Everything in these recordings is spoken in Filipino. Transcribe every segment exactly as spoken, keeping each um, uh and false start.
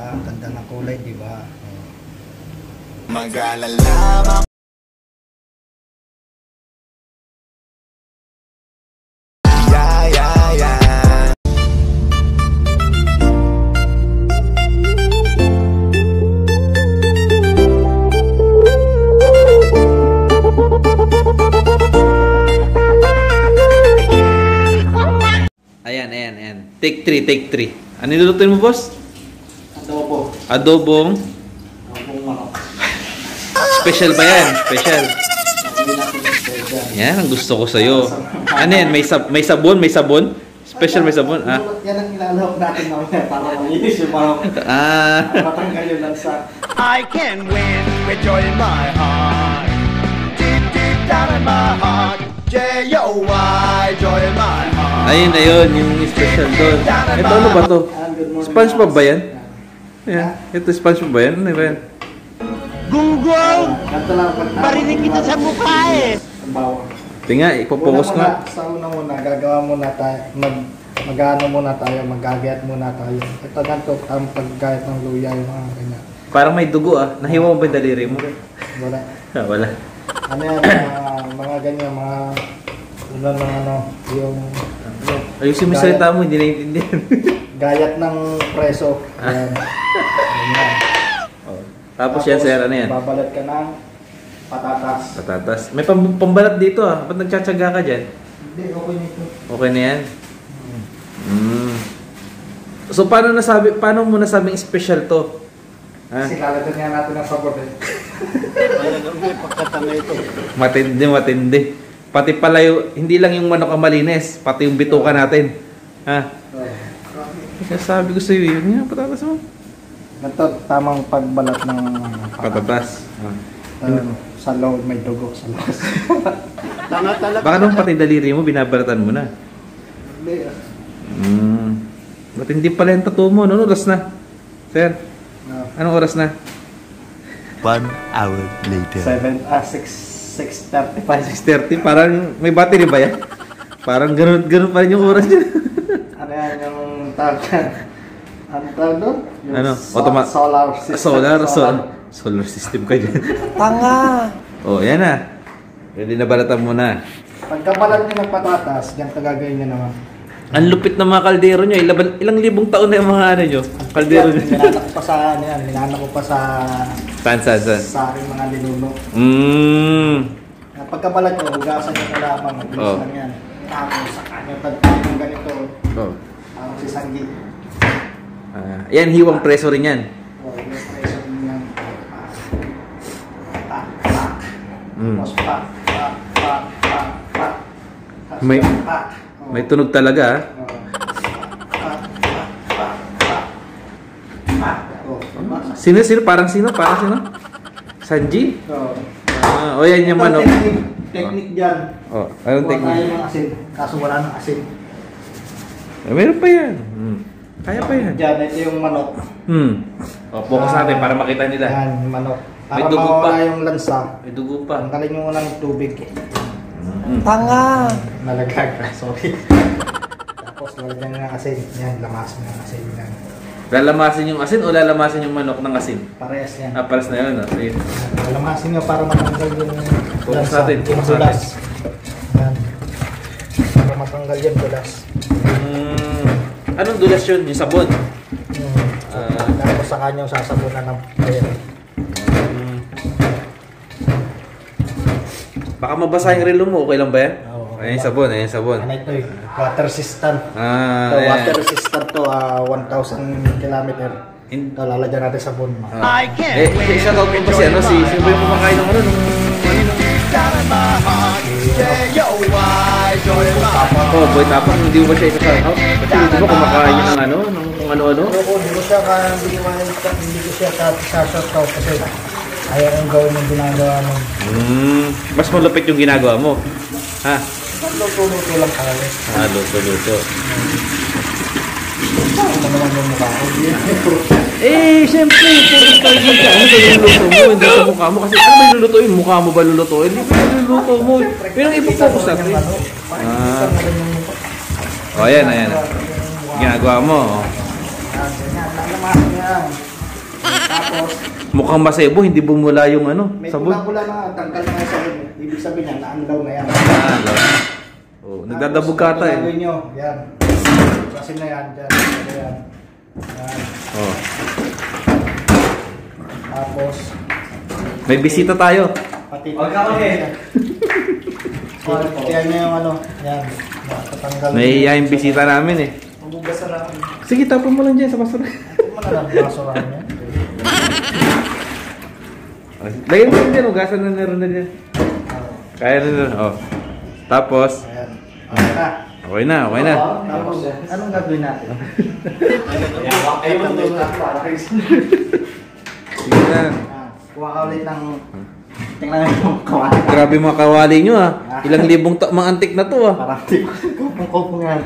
ba? Ganda ng kulay, di ba? Mag-alala. Yeah, yeah, yeah. Ayan, ayan, ayan. Take three, take three. Ano nilulutuin mo, boss? Adobo. Adobong. Adobong manok. Special ba yan? Special. Yan, ang gusto ko sa'yo. Ano yan? May, sab may sabon? May sabon? Special may sabon? Ah. Yan ang ilalahok natin mamaya para malinis yung manok. Ah. Matanggal yung lansa. I can win with joy in my heart. Deep, deep down in my heart. J O Y, joy in my heart. Ayun, ayun. Yung special doon. Ito ano ba to? SpongeBob ba yan? Ayan. Ito SpongeBob ba yan? Ano ba yan? Gunggong! Ganito lang. Marinig kita sa mukha eh. Ang bawang. Tinga, ipopokus Una nga. muna, sa una muna, gagawa muna tayo, mag, mag-ano muna tayo, mag-gagayat muna tayo. Ito ganito, ang paggayat ng luya, yung mga ganyan. Parang may dugo ah. Nahiwa mo ba yung daliri mo? Wala. Ah, wala. Ano yan, mga, mga ganyan, mga, una ng ano, yung, Ayusin mo yung salita mo, hindi naiintindihan. gayat ng preso. Ayan. Ganyan. Oh. Tapos yan, sir, ano yan? Babalat ka ng patatas. Patatas. May pam pambalat dito ah. Ba't nagtsatsaga ka dyan? Hindi, okay nito. Okay na yan? Mm. So, paano nasabi, paano mo nasabing special to? Ha? Kasi lalagyan nga natin ng sabor eh. Matindi, matindi. Pati pala yung, hindi lang yung manok ang malinis, pati yung bituka natin. Ha? Kaya sabi ko sa iyo, yun nga, patatas mo. Ito, tamang pagbalat ng Patatas. Ah. Uh, sa loob may dugo sa labas. Baka nung pati daliri mo, binabalatan mo na. Hindi ah. Hmm. Ba't hindi pala yung tattoo mo? Anong oras na? Sir, Uh, anong oras na? One hour later. seven, ah, six, six thirty-five. six thirty, parang may battery ba yan? Parang ganun, ganun pa rin yung oras niya. Ano yan yung tawag yan? Ano tawag doon? Yung Ano? so- Automa- solar system. Solar, solar. Solar system ka dyan. Tanga! Oh, yan na. Pwede na balatan mo na. Pagkabalat nyo ng patatas, ganito gagawin nyo naman. Ang lupit ng mga kaldero nyo. Ilang, ilang libong taon na yung mga ano nyo? Kaldero nyo. Minanak ko pa sa ano yan, minanak ko pa sa Saan, saan, saan? sa aking mga linuno. Mmm. Pagkabalat nyo, hugasan nyo na lamang, mabilis Oh. lang yan. Tapos sa kanya, tagpapin ng ganito, Oh. tapos si Sangi. Ah, yan, hiwang preso rin yan. Oh, yung preso din yan. Tak, tak. Mm. Tapos pak, pak, pak, pak, pak. Tapos May- pak. Oh. May tunog talaga ah. Oh. Pak, pak, pak, pak. Pak. Oh, diba? Sino, sino? Parang sino? Parang sino? Sanji? Oh. Ah, o yan yung Ito, manok. Technique, technique dyan. Oh, anong Kuha tayo technique? ng asin, kaso wala ng asin. Eh, meron pa yan. Hmm. Kaya pa yan. Dyan, ito yung manok. Hmm. O, focus natin para makita nila. Yan, yung manok. May Para dugo mawala pa. yung lansa, May dugo pa. tanggalin mo ng tubig. Hmm. Tanga! Nalaglag ka, sorry. Tapos lalagyan ng asin. Yan, lamasin ng asin. Yan. Lalamasin yung asin o lalamasin yung manok ng asin? Parehas yan. Ah, pares na yun. Oh. Sige. Lamasin nga para matanggal yung Focus lansa, natin, yung focus dulas. Yan. Para matanggal yung dulas. Hmm. Anong dulas yun? Yung sabon? Hmm. Ah. Tapos sa kanya sasabunan ng air. Hmm. Baka mabasa yung relo mo. Okay lang ba yan? Oo, okay Ayan yung lang. sabon. Ayan yung sabon. Ano ito eh? Water resistant. Ah, Ito, ayan. water resistant to, ah, one thousand kilometer. In- Ito, lalagyan natin sabon. Ah. I can't Eh, win eh, shout out mo with ba si joy ano? in Si, my sino ba yung kumakain ng ano? Nung, ano nung... down in my heart. J O Y, joy in my heart. Oh, boy, tapang hindi mo ba siya isa-shout out? Kasi di ba kumakain niya ng ano? Ng kung ano-ano? Pero kung hindi ko siya, ka, hindi, ko, hindi ko siya sa-shot out kasi ayaw kong gawin yung ginagawa mo. Hmm. Mas malupit yung ginagawa mo. Ha? Luto-luto lang talaga. Ah, luto-luto. Ano naman yung mukha ko? Eh, siyempre, puro target ka. Ano ba yung luto mo? Hindi sa mukha mo. Kasi ano ba yung lulutuin? Mukha mo ba lulutuin? Hindi ba yung luluto mo? Yun ang ipopokus natin. Ah. O, ayan, ayan. Ginagawa mo. Yan, ganyan. Lalamasin yan. Tapos, Mukhang masebo, hindi bumula yung ano, may sabon. pula-pula na tanggal na sa sabon. Ibig sabihin yan, naanlaw na yan. Ah, alam. Oh, nagdadabog ka Tapos, eh. gagawin nyo, yan. Kasi na yan, dyan. Yan. Yan. Oh. Tapos, May bisita tayo. pati. Huwag ka ulit. Kaya nyo yung ano, yan. Matatanggal. May yung bisita namin eh. Magugasan namin. Sige, tapon mo lang dyan sa basura. Malalang basura niya. Lagyan mo lang dyan, ugasan na meron na dyan. Kaya na na. Oh. Tapos, Ayan. Okay na. okay na, okay na. Tapos, anong gagawin natin? Ayaw mo ito. Sige na. Ah, kuha ka ulit ng... Tingnan mo yung kawali. Grabe mga kawali nyo ah. Ilang libong ta- mga antik na to ah. Parang tipo. Kupong-kupong yan.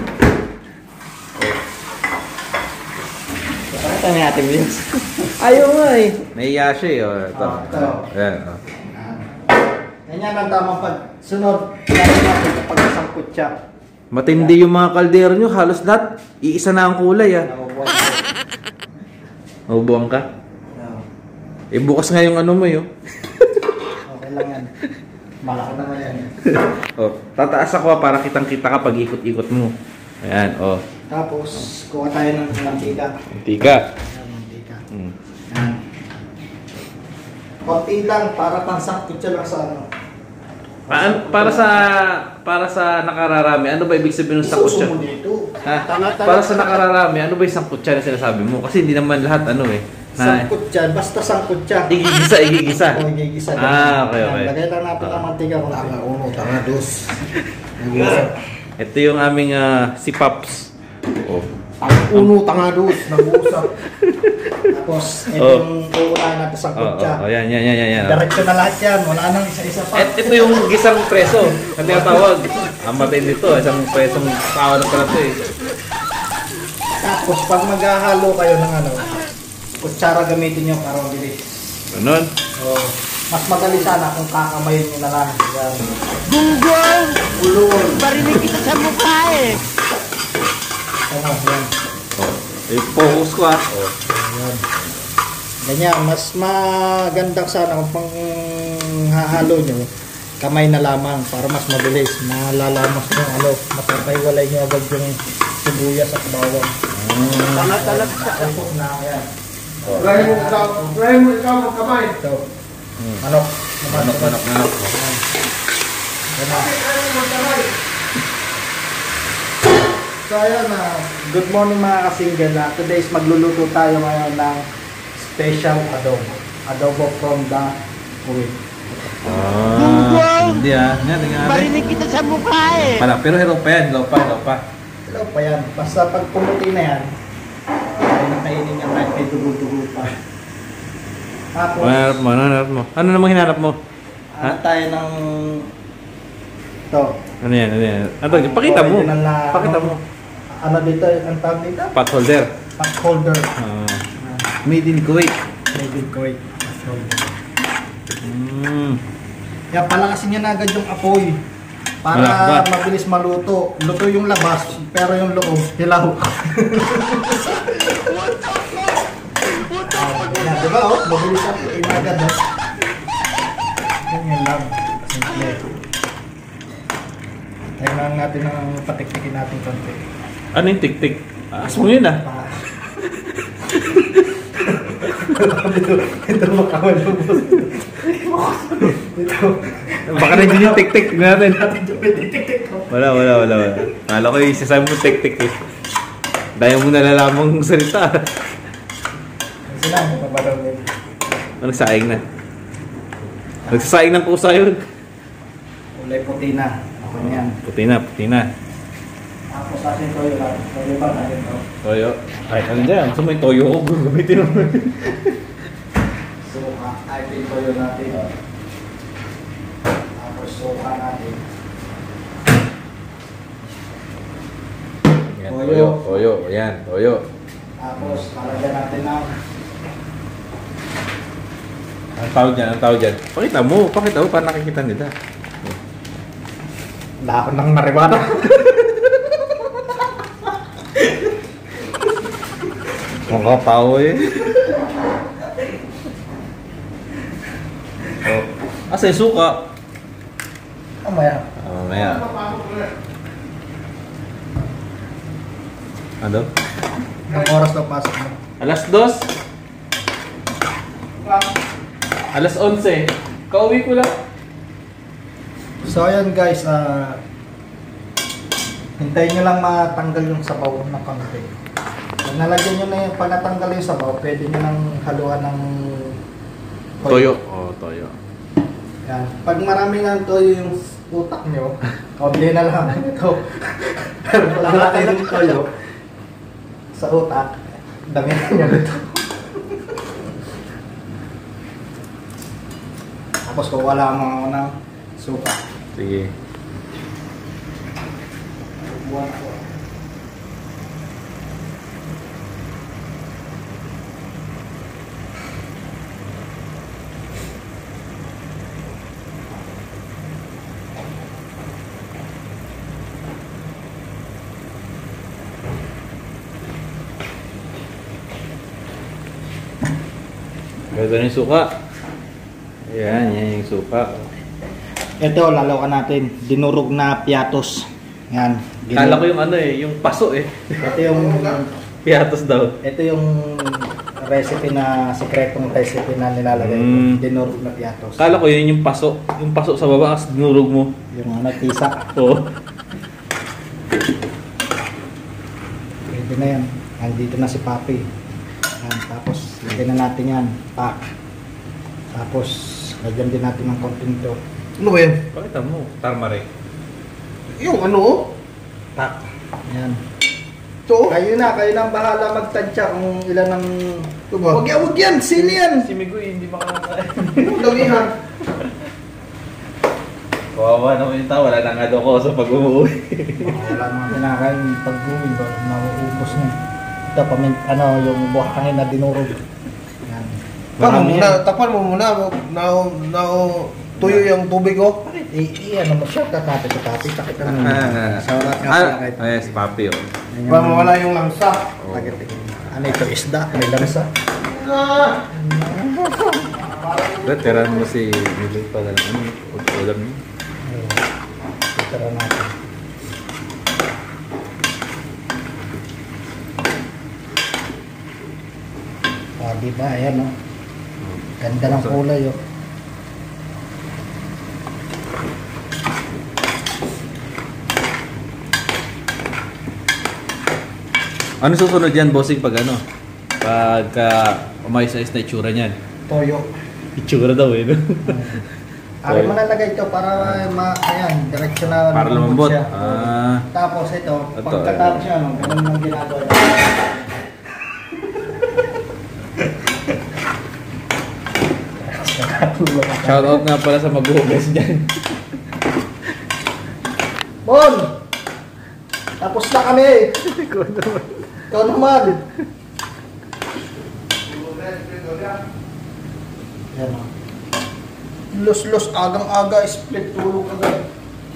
Pakita niya natin yun. Ayaw nga eh. Nahiya siya eh. Oh, ito. Oh, ito. Ayan, oh. Ganyan ang tamang pagsunod. Lalo natin kapag nasangkot siya. Matindi yung mga kaldero nyo. Halos lahat. Iisa na ang kulay ah. Nabubuhay ko. Mabubuang ka? No. Eh bukas nga yung ano mo yun. Okay lang yan. Malaki naman yan. Oh, tataas ako ah, para kitang-kita ka pag ikot-ikot mo. Ayan, oh. Tapos, kuha tayo ng mantika. Mantika. Ayan, mantika. Hmm. Yan. Konti lang, para pansangkot siya lang sa ano. Pa- para sa para sa nakararami, ano ba ibig sabihin ng sangkutsa? Isuso mo dito. Ha? Tanga-tanga. Para sa nakararami, ano ba yung sangkutsa na sinasabi mo? Kasi hindi naman lahat ano eh. Na, Sangkot siya, basta sangkot siya. igigisa, igigisa. O, igigisa lang. Ah, okay, Yan, okay. Lagay lang natin ang mantika kung tanga uno, tanga dos. Ito yung aming ah, si Pops. Oh. Tanga uno, tanga dos, nag-uusap. Tapos, ito Oh. yung uunahin natin sangkot Oh, siya. oh, oh, yan, yan, yan, yan, yan. Diretso na lahat yan, wala nang isa-isa pa. Et, ito yung gisang preso na tinatawag. Ang matindi dito, isang presong kawan ng pala ito eh. Tapos, pag maghahalo kayo ng ano, kutsara gamitin nyo para mabilis. Ganun. Oh, mas madali sana kung kakamayin nyo na lang. Yan. Gunggong! Ulol. Barinig kita sa mukha eh! Ano, yan. Oh. Eh, focus ko ah. Oh. Yan. Ganyan, mas magandang sana kung pang hahalo nyo, kamay na lamang para mas mabilis. Malalamas nyo, ano, matapahiwalay nyo agad yung sibuyas at bawang. Talag-talag sa... Tapos na, yan. Try mo ikaw. Try mo ikaw magkamay. Ito. Manok. Manok, manok, manok. Yan na. So ayan na, good morning mga kasinggel na. Today is magluluto tayo ngayon ng special adobo. Adobo from the Kuwait. Ah, hindi ah. Yan, tingnan natin. Barinig kita sa mukha eh! Pala, pero hero pa yan. Low pa, low pa. Hello pa yan. Basta pag pumuti na yan, ay nakainin niya kahit may dugo-dugo pa. Tapos, Ano hanap mo? Ano hanap mo? Ano namang hinanap mo? ano tayo ng ito. Ano yan? Ano yan? Ano to? Pakita mo. Original na- Pakita mo. Ano dito, ang tawag dito? Pot holder. Pot holder. Ah, made in Kuwait. Made in Kuwait. Pot holder. Mm. Kaya palakasin niya na agad yung apoy para Malakbat. mabilis maluto. Luto yung labas, pero yung loob, hilaw. Ah, yan, diba oh? Mabilis ang inagad oh. Ganyan lang. Simple. Tingnan natin ang patiktikin natin konti. Ano yung tik-tik? Aas mo yun ah. Ah. Ito, ito makawal yung boss. Ito. Baka nandiyan yung tik-tik. Tignan natin. Tik-tik ko. Wala, wala, wala, wala. Kala ko yung isasabi mo tik-tik eh. Dahil mo nalalamang salita. Sila, mapaparaw din. Nagsaing na. Nagsasaing ng pusa yun. Kulay puti na. Ako niyan. Puti na, puti na. Tapos asin toyo lang. Toyo pa natin to. Toyo. Ay, ano dyan? Gusto mo yung toyo ko? Gagamitin mo. Suka. Ay, ito yung toyo natin. Tapos suka natin. Yan, Toyo. toyo. Toyo. Ayan, toyo. Tapos lalagyan natin ng Ang tawag dyan, ang tawag dyan. Pakita mo, pakita mo para nakikita nila. dahon ng marijuana. Mga tao eh. Asa yung suka? Mamaya. Oh, mamaya. Ano? Ang oras daw pasok mo. Alas dos? Alas onse. Kauwi ko lang. So ayan guys, ah hintayin nyo lang matanggal yung sabaw ng konti. Pag nalagyan nyo na yung, pag natanggal yung sabaw, pwede nyo nang haluan ng Toyo. Oh, toyo. Yan. Pag marami ng toyo yung utak nyo, kaunti na lang ito. Pero pag malaki ng toyo sa utak, damihan nyo ito. Tapos kung wala mo ng suka. Sige. Buwan ko. Ito na yung suka. Ayan, yan yung suka. Ito, lalaw ka natin. Dinurog na piatos. Yan. Kala ko yung ano eh, yung paso eh. Ito yung Piatos daw. ito yung recipe na sekretong recipe na nilalagay ko. Mm. Dinurog na piatos. Kala ko yun yung paso. Yung paso sa baba, as dinurog mo. Yung ano, tisa. Oo. Pwede na yan. Andito na si Papi. Yan. Tapos, lagyan na natin yan. Pak. Tapos, lagyan din natin ng konting to. Ano ba yan? Pakita mo, tarmaric. Yung ano? Pak. Yan. Ito? Kayo na, kayo na ang bahala magtansya kung ilan ang... Ito ba? Huwag yan, huwag yan! Sino yan? Si Migoy, hindi makakakain. Damihan. Kawawa naman yung tao, wala na nga daw ko sa pag-umuwi. Wala naman kinakain pag-uwi ba? Nauubos niya. Ito, pamin, ano, yung buhangin na dinurog. Yan. Paano Marami muna? yan. Tapan mo muna. Na, na, tuyo yung tubig ko. I, i, ano mo siya, katapi sa tapi, takit ka naman. Ah, Sa oras nga ah, pala kahit. ah, yes, papi oh. Para mawala yung langsa. Tagatik. Ano ito, isda, may lamsa. Ah! Ba't tirahan mo si Migoy pala ng ano, ulam niyo? Tara natin. Ah, di ba? Ayan, no? Ganda ng kulay, oh. Ano susunod yan, bossing, pag ano? Pagka umayos-ayos na itsura niyan. Toyo. Itsura daw eh, no? Ari mo nalagay ito para ma, ayan, direksyon na Para lumambot. siya. Ah. Tapos ito, Ito, pagkatapos niya, ano, ganun ang ginagawa niya. Shout out nga pala sa mag-ugas dyan. Bon! Tapos na kami! Ikaw naman! Yan o. Los-los, agang-aga, split tulog agad.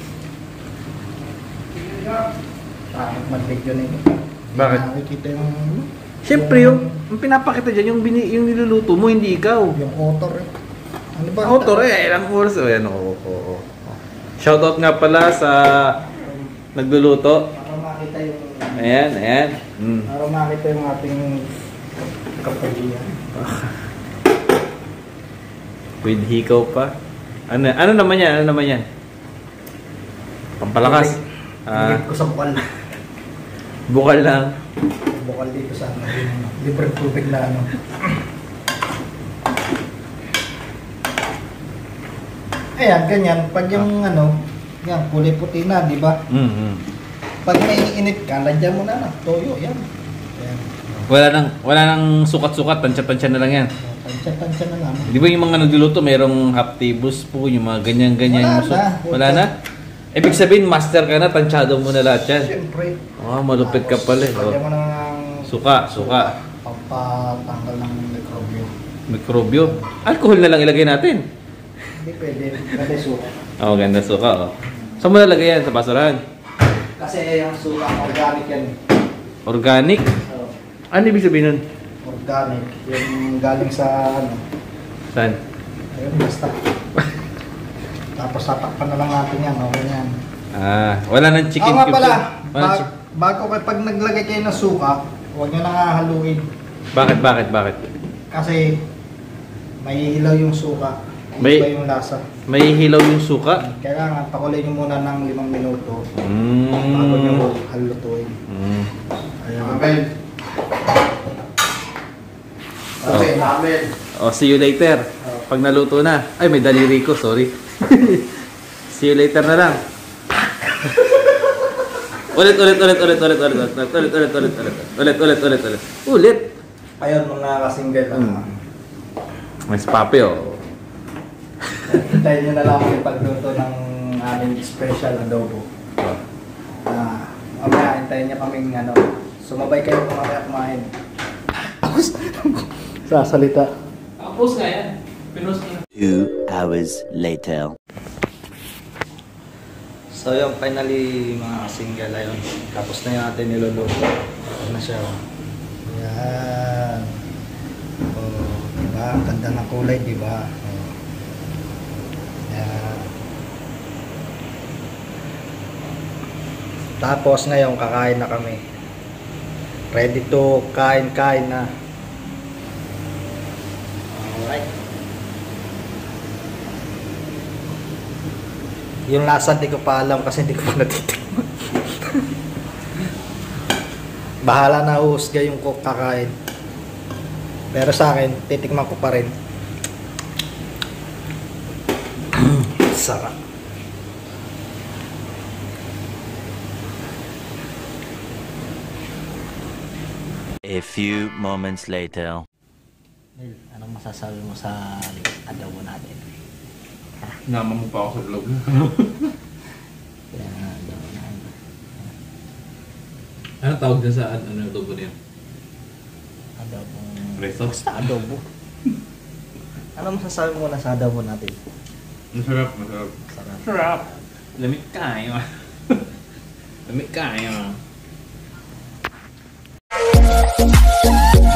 Bakit mag-video nito? Bakit? Nakikita yung... Siyempre, yung, yung pinapakita dyan, yung, bini, yung niluluto mo, hindi ikaw. Yung author eh. Ano ba? Autor eh, ilang oras. O yan, oo, oo, oo. Shout out nga pala sa nagluluto. Para makita yung... Ayan, ayan. Mm. Para makita yung ating kapalian. With hikaw pa. Ano, ano naman yan? Ano naman yan? Pampalakas. Ah, Higit ko sa bukal. bukal lang. Bukal dito sa ano. yung Libreng tubig na ano. Ayan, ganyan. Pag yung ano, yan, kulay puti na, di ba? Mm, mm. Pag may init ka, lagyan mo na na. Toyo, yan. Ayan. Wala nang, wala nang sukat-sukat. Tansya-tansya na lang yan. Tansya-tansya na lang. Di ba yung mga nagluluto, mayroong half tablespoon, yung mga ganyan-ganyan. Wala yung su- na. Wala na? Ibig sabihin, master ka na, tansyado mo na lahat yan. Siyempre. Oh, malupit ka pala eh. Lagyan mo Oh. na ng Suka, suka. pampatanggal ng mikrobyo. Mikrobyo. Alcohol na lang ilagay natin. Hindi pwede. Pwede suka. Oh, ganda suka, oh. Saan mo nalagay yan? Sa basurahan? Kasi yung suka, organic yan. Organic? So, Ano ibig sabihin nun? organic. Yung galing sa ano. Saan? Ayun, basta. Tapos tatakpan na lang natin yan, okay yan. Ah, wala nang chicken Oo nga cubes. pala, yan. Wala ba- chi- bago kayo pag naglagay kayo ng suka, huwag nyo nang hahaluin. bakit, bakit, bakit? Kasi may hilaw yung suka, May- iba yung lasa. May hilaw yung suka. Kailangan pakulay nyo muna ng limang minuto Mm. bago nyo halutuin. Mm. Ayan. Amen. Okay, amen. Oh, see you later. Pag naluto na. Ay, may daliri ko, sorry. See you later na lang. ulit, ulit, ulit, ulit, ulit, ulit, ulit, ulit, ulit, ulit, ulit, ulit, ulit, ulit, ulit, ulit. Ayun, mga kasinggal. Mm. May papi, oh. Hintayin nyo na lang yung pagluto ng aming special adobo. Ah, mamaya, hintayin nyo kaming ano, sumabay kayo kung mamaya kumain. Sasalita. Tapos nga yan. Pinost na. Two hours later. So yung finally mga single ayun. Tapos na yung natin niluluto. Tapos na siya. Yan. Oh, diba? Ang ganda ng kulay, diba? Oh. Yan. Tapos ngayon kakain na kami. Ready to kain-kain na. Alright. Yung lasa di ko pa alam kasi hindi ko pa natitikman. Bahala na uhusga yung cook kakain. Pero sa akin, titikman ko pa rin. Sarap. A few moments later. Neil, anong masasabi mo sa adobo natin? Naman mo pa ako sa vlog. Yan, adobo natin. Ano tawag dyan sa ano yung adobo niya? Adobo. Preso? Basta adobo. Ano masasabi mo na sa adobo natin? Masarap, masarap. Sarap. Sarap. Lamig kayo. Lamig kayo.